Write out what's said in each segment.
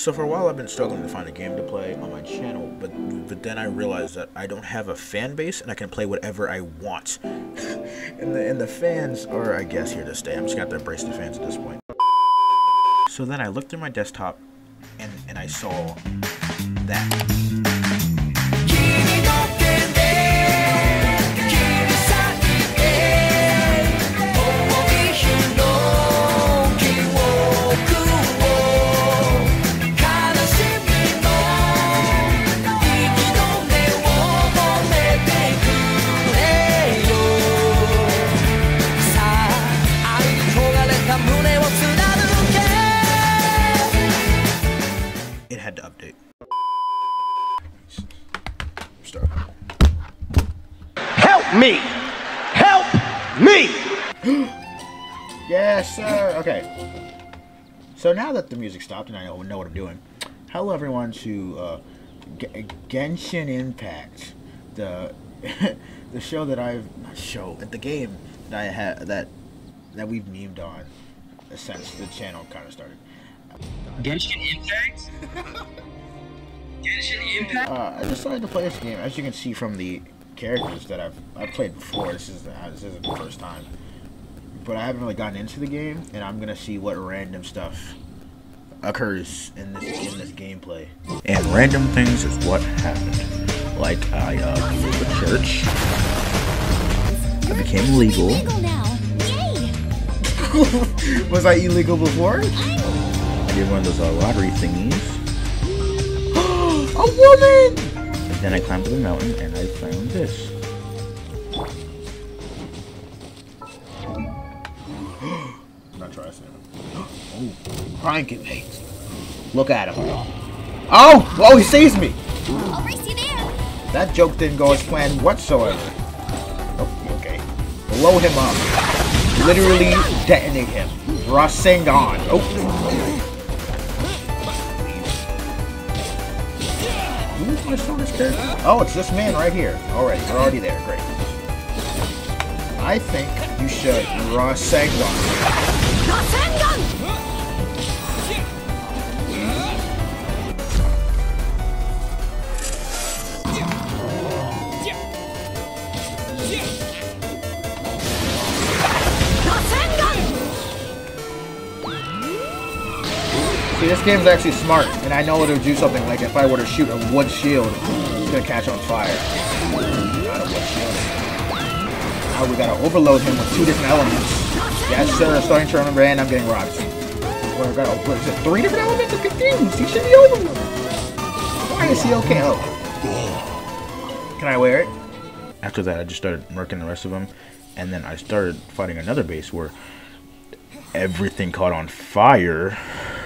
So for a while I've been struggling to find a game to play on my channel, but then I realized that I don't have a fan base and I can play whatever I want. and the fans are, I guess, here to stay. I'm just gonna have to embrace the fans at this point. So then I looked through my desktop and I saw that. It had to update. Start. Help me! Help me! Yes, sir. Okay. So now that the music stopped and I know what I'm doing, hello everyone to Genshin Impact, the the show that the game that I had that we've memed on since the channel kind of started. Genshin Impact? Genshin Impact? I decided to play this game. As you can see from the characters that I've played before, this isn't the first time. But I haven't really gotten into the game, and I'm gonna see what random stuff occurs in this gameplay. And random things is what happened. Like I moved to church. I became legal. Was I illegal before? I did one of those lottery thingies. A woman! And then I climbed to the mountain and I found this. I'm not trying to say it. Oh, cranking me. Look at him. Oh! Oh, he sees me! I'll race you there. That joke didn't go as planned whatsoever. Oh, okay. Blow him up. Literally detonate him. Rasengan. Oh. Who's my strongest character? Oh, it's this man right here. Alright, we're already there. Great. I think you should Rasengan. Rasengan! See, this game's actually smart, and I know it'll do something like if I were to shoot a wood shield, it's gonna catch on fire. Not a wood shield. Now we gotta overload him with 2 different elements. Yes, sir, starting to remember, and I'm getting robbed. What is it, 3 different elements? I'm confused. He should be overloaded. Why is he okay? Oh. Can I wear it? After that, I just started murking the rest of them, and then I started fighting another base where everything caught on fire.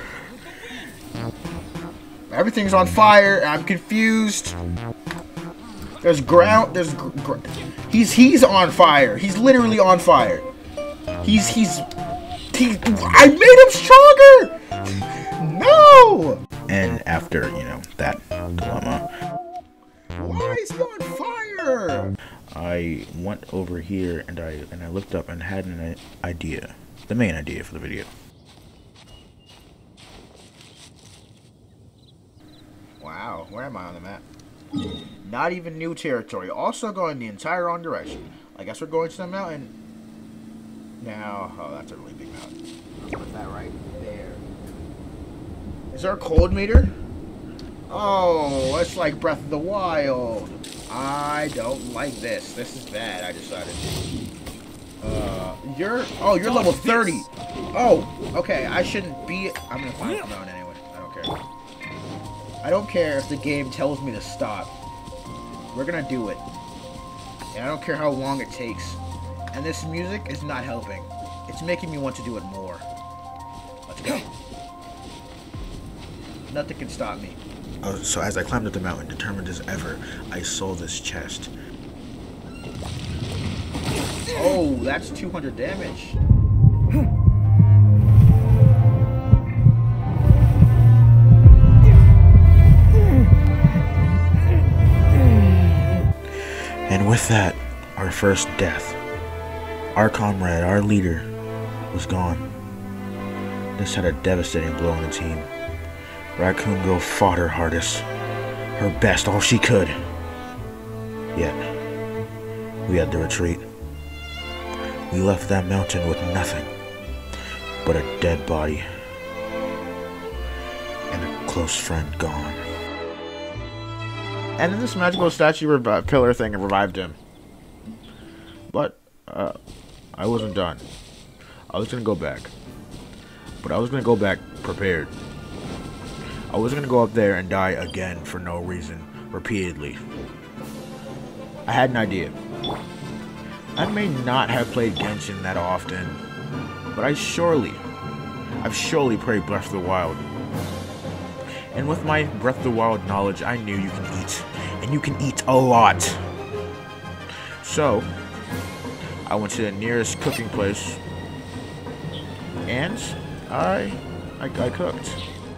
Everything's on fire. I'm confused. There's ground. He's on fire. He's literally on fire. I made him stronger. No. And after that dilemma, why is he on fire? I went over here and I looked up and had an idea. The main idea for the video. Wow, where am I on the map? Not even new territory. Also going the entire wrong direction. I guess we're going to the mountain. Now, oh, that's a really big mountain. Put that right there. Is there a cold meter? Oh, it's like Breath of the Wild. I don't like this. This is bad, I decided. You're level 30. Oh, okay, I shouldn't be. I'm gonna find the mountain anyway. I don't care. I don't care if the game tells me to stop. We're gonna do it. And I don't care how long it takes. And this music is not helping. It's making me want to do it more. Let's go. Nothing can stop me. Oh, so as I climbed up the mountain, determined as ever, I saw this chest. Oh, that's 200 damage. And with that, our first death. Our comrade, our leader, was gone. This had a devastating blow on the team. Raccoon Girl fought her hardest, her best, all she could. Yet, we had to retreat. We left that mountain with nothing but a dead body and a close friend gone. And then this magical statue pillar thing revived him. But, I wasn't done. I was gonna go back. But I was gonna go back prepared. I wasn't gonna go up there and die again for no reason, repeatedly. I had an idea. I may not have played Genshin that often, but I've surely played Breath of the Wild. And with my Breath of the Wild knowledge, I knew you can eat, and you can eat a lot. So, I went to the nearest cooking place, and I cooked.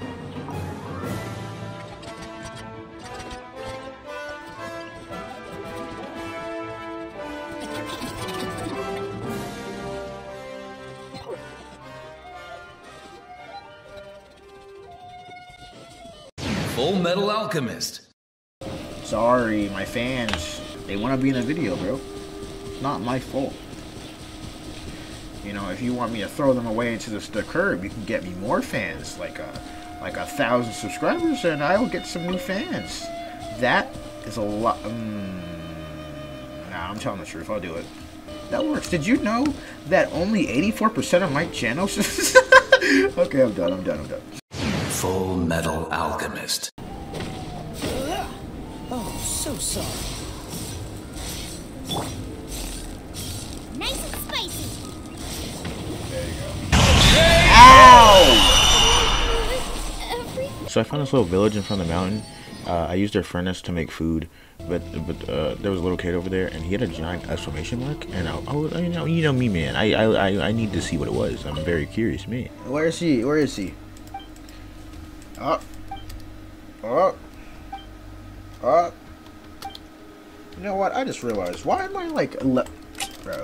Full Metal Alchemist. Sorry, my fans. They want to be in a video, bro. It's not my fault. You know, if you want me to throw them away into the curb, you can get me more fans, like 1,000 subscribers, and I will get some new fans. That is a lot. Nah, I'm telling the truth. I'll do it. That works. Did you know that only 84% of my channels? Okay, I'm done. Full Metal Alchemist. Oh, so sorry. Nice and spicy. There you go. Ow! So I found this little village in front of the mountain. I used their furnace to make food, but there was a little kid over there, and he had a giant exclamation mark. And you know me, man. I need to see what it was. I'm very curious, man. Where is he? Where is he? Up. You know what? I just realized. Why am I like... Bro.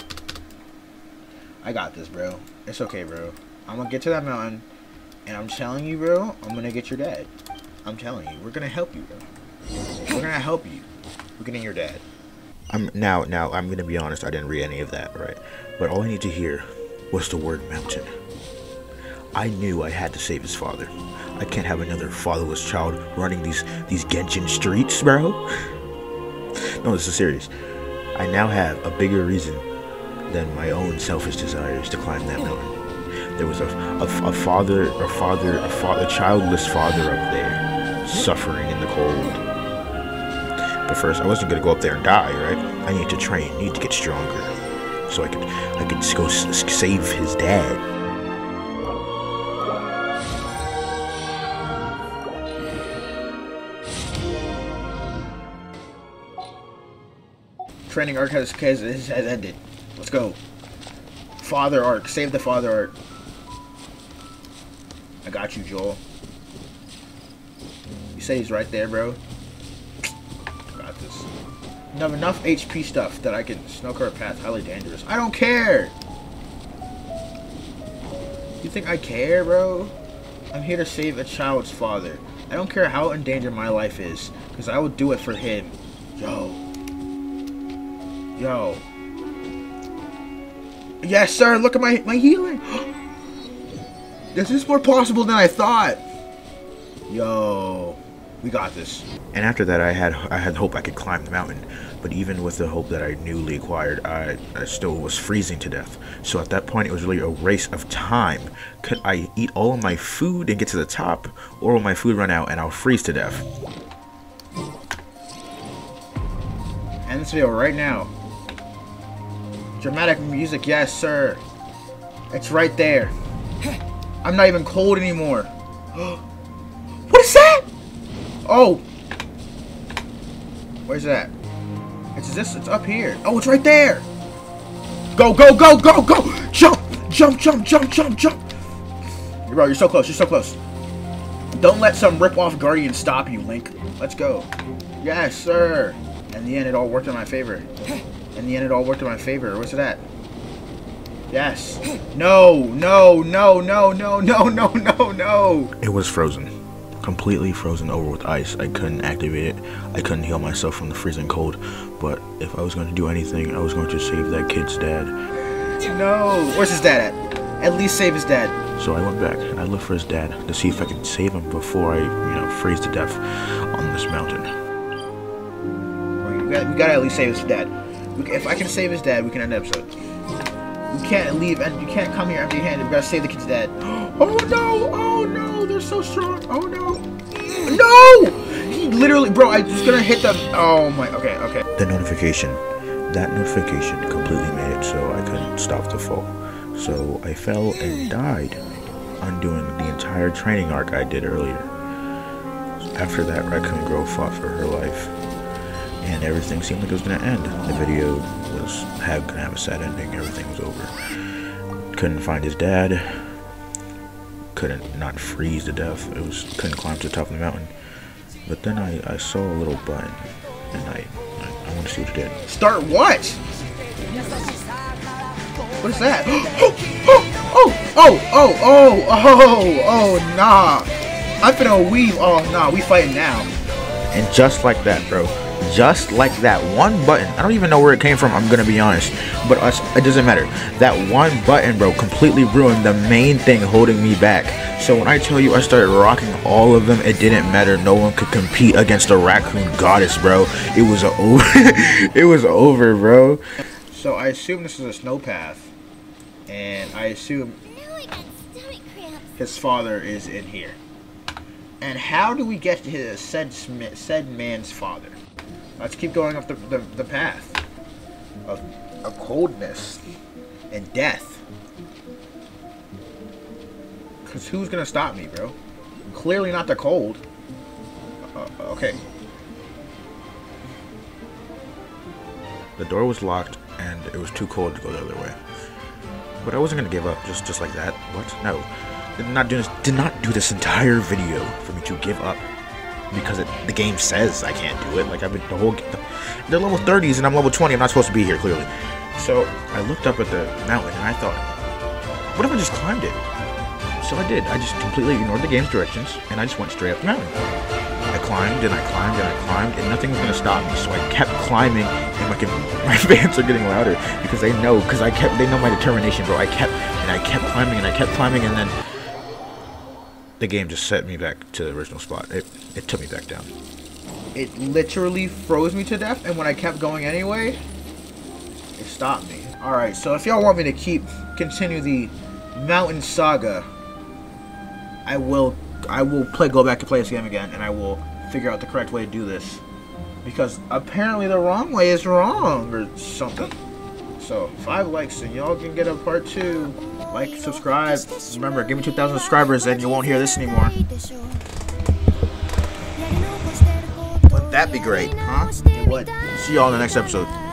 I got this, bro. It's okay, bro. I'm gonna get to that mountain. And I'm telling you, bro, I'm gonna get your dad. I'm telling you. We're gonna help you, bro. We're gonna help you. We're getting your dad. Now, I'm gonna be honest. I didn't read any of that, right? But all I need to hear was the word mountain. I knew I had to save his father. I can't have another fatherless child running these Genshin streets, bro. No, this is serious. I now have a bigger reason than my own selfish desires to climb that mountain. There was a childless father up there, suffering in the cold. But first, I wasn't gonna go up there and die, right? I needed to train, needed to get stronger, so I could go save his dad. Training arc has ended. Let's go. Father arc. Save the father arc. I got you, Joel. You say he's right there, bro. I got this. I have enough HP stuff that I can snowcar a path. Highly dangerous. I don't care. You think I care, bro? I'm here to save a child's father. I don't care how in danger my life is, because I will do it for him. Yo. Yes, sir. Look at my healing. This is more possible than I thought. Yo. We got this. And after that, I had hope I could climb the mountain. But even with the hope that I newly acquired, I still was freezing to death. So at that point, it was really a race of time. Could I eat all of my food and get to the top? Or will my food run out and I'll freeze to death? End this video right now. Dramatic music, yes, sir. It's right there. I'm not even cold anymore. What is that? Oh. Where's that? It's up here. Oh, it's right there. Go, go, go, go, go. Jump, jump, jump, jump, jump, jump. Bro, you're so close. You're so close. Don't let some rip-off Guardian stop you, Link. Let's go. Yes, sir. In the end, it all worked in my favor. In the end, it all worked in my favor. Where's it at? Yes. No, no, no, no, no, no, no, no, no. It was frozen. completely frozen over with ice. I couldn't activate it. I couldn't heal myself from the freezing cold. But if I was going to do anything, I was going to save that kid's dad. No! Where's his dad at? At least save his dad. So I went back and I looked for his dad to see if I could save him before I, freeze to death on this mountain. We gotta at least save his dad. If I can save his dad, we can end the episode. You can't leave, and you can't come here empty-handed. We gotta save the kid's dad. Oh no! Oh no! They're so strong. Oh no! No! He literally, bro. I was gonna hit them. Oh my. Okay. Okay. That notification completely made it so I couldn't stop the fall. So I fell and died, undoing the entire training arc I did earlier. After that, Raccoon Girl fought for her life, and everything seemed like it was gonna end. The video was gonna have a sad ending. Everything was over. Couldn't find his dad. Couldn't not freeze to death. Couldn't climb to the top of the mountain. But then I saw a little button, and I want to see what it did. Start what? What is that? Oh, nah. I'm finna weave. Oh, nah, we fighting now. And just like that, bro. Just like that one button. I don't even know where it came from, I'm gonna be honest. But it doesn't matter. That one button, bro, completely ruined the main thing holding me back. So when I tell you I started rocking all of them, it didn't matter. No one could compete against a raccoon goddess, bro. It was over. It was over, bro. So I assume this is a snow path. And I assume his father is in here. And how do we get to his said man's father? Let's keep going up the path of coldness and death. Because who's gonna stop me, bro? Clearly not the cold. Okay. The door was locked, and it was too cold to go the other way. But I wasn't gonna give up just like that. What? No. Did not do this entire video for me to give up because the game says I can't do it. Like they're level 30s and I'm level 20. I'm not supposed to be here clearly. So I looked up at the mountain and I thought, what if I just climbed it? So I did. I just completely ignored the game's directions and I just went straight up the mountain. I climbed and I climbed and I climbed and nothing was gonna stop me. So I kept climbing and my fans are getting louder because they know my determination, bro. I kept climbing and I kept climbing and then the game just set me back to the original spot. It took me back down. It literally froze me to death, and when I kept going anyway, it stopped me. Alright, so if y'all want me to continue the mountain saga, I will go back and play this game again, and I will figure out the correct way to do this. Because apparently the wrong way is wrong, or something. So, 5 likes, and y'all can get a part 2. Like, subscribe. Remember, give me 2,000 subscribers and you won't hear this anymore. Wouldn't that be great, huh? It would. See y'all in the next episode.